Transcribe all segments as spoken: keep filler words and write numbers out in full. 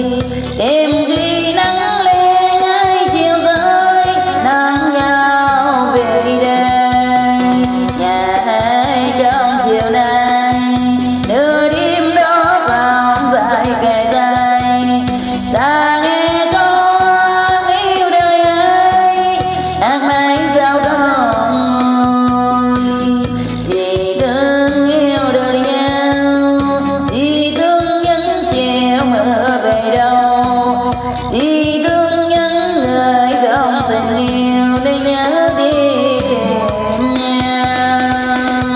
tìm khi nắng lên ai chiều tới nắng nhau về đây nhà ai trong chiều nay nửa đêm đó vòng dài kề tay ta nghe con yêu đời ơi hát mãi sao đó thì thương yêu đời nhau thì thương những chiều mưa về đâu thì thương những người không tình yêu nên nhớ đi tìm nhau.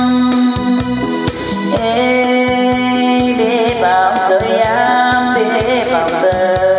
Ê, để bóng sưởi ấm để bóng sưởi